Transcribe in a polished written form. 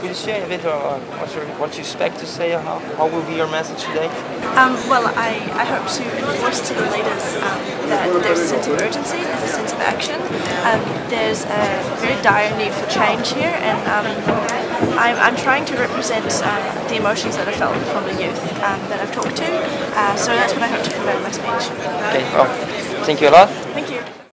could you share a bit what you expect to say? How will be your message today? Well, I hope to enforce to the leaders that there's a sense of urgency, there's a sense of action. There's a very dire need for change here, and I'm trying to represent the emotions that are felt from the youth that I've talked to. So that's what I hope to convey in my speech. Okay, well, thank you a lot. Thank you.